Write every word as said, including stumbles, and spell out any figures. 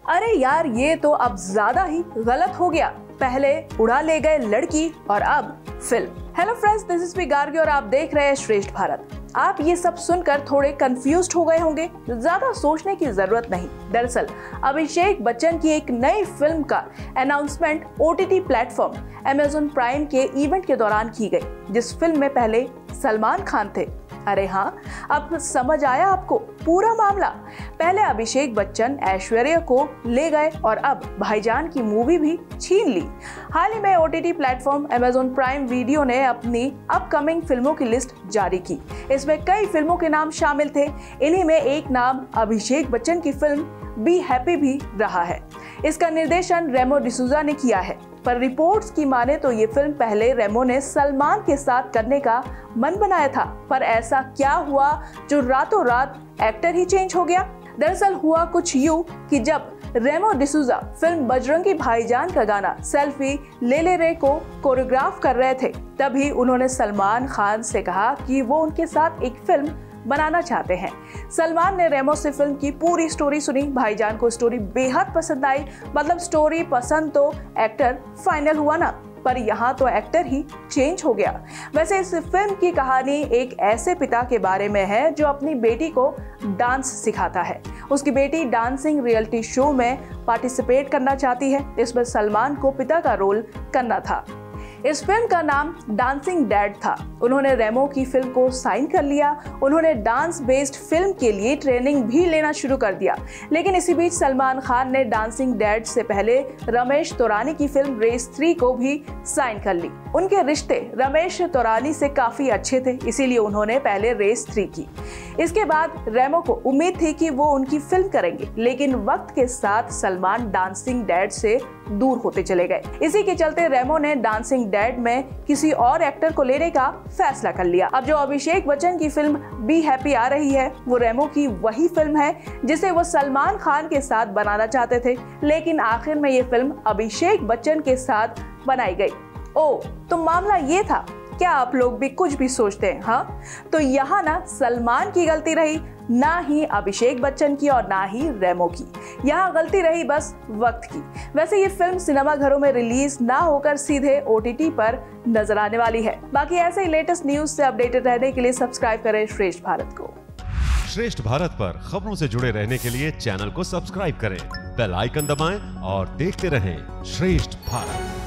अरे यार, ये तो अब ज्यादा ही गलत हो गया। पहले उड़ा ले गए लड़की और अब film. Hello friends, this is me Gargi और आप देख रहे हैं श्रेष्ठ भारत। आप ये सब सुनकर थोड़े कंफ्यूज्ड हो गए होंगे, ज्यादा सोचने की जरूरत नहीं। दरअसल अभिषेक बच्चन की एक नई फिल्म का announcement OTT platform Amazon Prime के इवेंट के दौरान की गई, जिस फिल्म में पहले सलमान खान थे। अरे हाँ, अब समझ आया आपको पूरा मामला। पहले अभिषेक बच्चन ऐश्वर्या को ले गए और अब भाईजान की मूवी भी छीन ली। हाल ही में OTT platform Amazon Prime video ने अपनी अपकमिंग फिल्मों की लिस्ट जारी की। इसमें कई फिल्मों के नाम शामिल थे। इन्हीं में एक नाम अभिषेक बच्चन की फिल्म बी हैप्पी भी रहा है। इसका निर्देशन रेमो डिसूजा ने किया है, पर रिपोर्ट्स की माने तो ये फिल्म पहले रेमो ने सलमान के साथ करने का मन बनाया था, पर ऐसा क्या हुआ जो रातों रात एक्टर ही चेंज हो गया। दरअसल हुआ कुछ यूं कि जब रेमो डिसूजा फिल्म बजरंगी भाईजान का गाना सेल्फी ले ले रे को कोरियोग्राफ कर रहे थे, तभी उन्होंने सलमान खान से कहा कि वो उनके साथ एक फिल्म बनाना चाहते हैं। सलमान ने रेमो से फिल्म की पूरी स्टोरी सुनी। भाईजान को स्टोरी बेहद पसंद आई। मतलब स्टोरी पसंद तो एक्टर फाइनल हुआ ना, पर यहाँ तो एक्टर ही चेंज हो गया। वैसे इस फिल्म की कहानी एक ऐसे पिता के बारे में है जो अपनी बेटी को डांस सिखाता है। उसकी बेटी डांसिंग रियलिटी शो में पार्टिसिपेट करना चाहती है। इसमें सलमान को पिता का रोल करना था। इस फिल्म का नाम डांसिंग डैड था। उन्होंने रेमो की फिल्म को साइन कर लिया। उन्होंने डांस बेस्ड फिल्म के लिए ट्रेनिंग भी लेना शुरू कर दिया। लेकिन इसी बीच सलमान खान ने डांसिंग डैड से पहले रमेश तौरानी की फिल्म रेस थ्री को भी साइन कर ली। उनके रिश्ते रमेश तौरानी से काफी अच्छे थे, इसीलिए उन्होंने पहले रेस थ्री की। इसके बाद रेमो को उम्मीद थी कि वो उनकी फिल्म करेंगे, लेकिन वक्त के साथ सलमान डांसिंग डैड से दूर होते चले गए। इसी के चलते रेमो ने डांसिंग डैड में किसी और एक्टर को लेने का फैसला कर लिया। अब जो अभिषेक बच्चन की फिल्म बी हैप्पी आ रही है, वो रेमो की वही फिल्म है जिसे वो सलमान खान के साथ बनाना चाहते थे, लेकिन आखिर में ये फिल्म अभिषेक बच्चन के साथ बनाई गई। ओ, तो मामला ये था। क्या आप लोग भी कुछ भी सोचते हैं? हाँ, तो यहाँ ना सलमान की गलती रही, ना ही अभिषेक बच्चन की और ना ही रेमो की। यहाँ गलती रही बस वक्त की। वैसे ये फिल्म सिनेमा घरों में रिलीज ना होकर सीधे ओटीटी पर नजर आने वाली है। बाकी ऐसे ही लेटेस्ट न्यूज से अपडेटेड रहने के लिए सब्सक्राइब करें श्रेष्ठ भारत को। श्रेष्ठ भारत पर खबरों से जुड़े रहने के लिए चैनल को सब्सक्राइब करें, बेल आइकन दबाएं और देखते रहें श्रेष्ठ भारत।